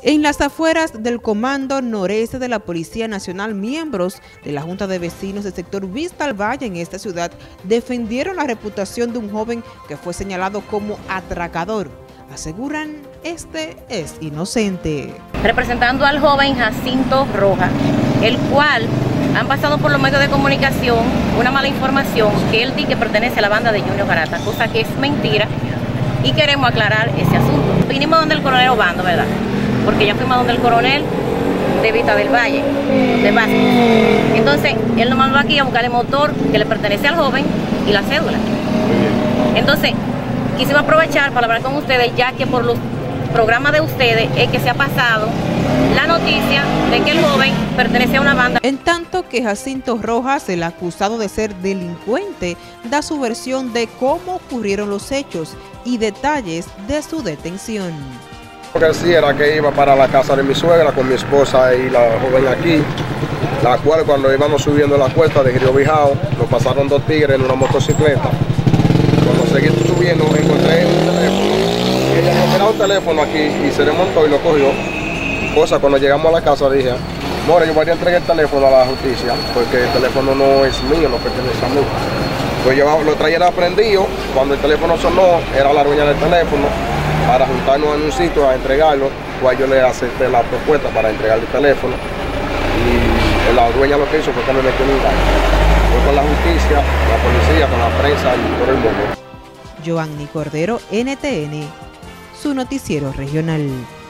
En las afueras del Comando Noreste de la Policía Nacional, miembros de la Junta de Vecinos del sector Vista al Valle en esta ciudad defendieron la reputación de un joven que fue señalado como atracador. Aseguran este es inocente. Representando al joven Jacinto Rojas, el cual han pasado por los medios de comunicación una mala información que él dice que pertenece a la banda de Junior Garata, cosa que es mentira, y queremos aclarar ese asunto. Vinimos donde el coronel Obando, ¿verdad? Porque ya fuimos donde el coronel de Vista del Valle, de Vázquez. Entonces, él nos mandó aquí a buscar el motor que le pertenece al joven y la cédula. Entonces, quisimos aprovechar para hablar con ustedes, ya que por los programas de ustedes es que se ha pasado la noticia de que el joven pertenece a una banda. En tanto que Jacinto Rojas, el acusado de ser delincuente, da su versión de cómo ocurrieron los hechos y detalles de su detención. Lo que sí era que iba para la casa de mi suegra con mi esposa y la joven aquí, la cual cuando íbamos subiendo la cuesta de Río Bijao, nos pasaron dos tigres en una motocicleta. Cuando seguí subiendo encontré un teléfono, ella nos tiró un teléfono aquí y se desmontó y lo cogió. Cosa, cuando llegamos a la casa dije, more, yo voy a entregar el teléfono a la justicia, porque el teléfono no es mío, no pertenece a mí. Pues yo lo traía aprendido, cuando el teléfono sonó, era la dueña del teléfono, para juntarnos en un sitio a entregarlo, pues yo le acepté la propuesta para entregar el teléfono y la dueña lo que hizo fue que me metió en un gallo. Fue con la justicia, la policía, con la prensa y todo el mundo. Joanny Cordero, NTN, su noticiero regional.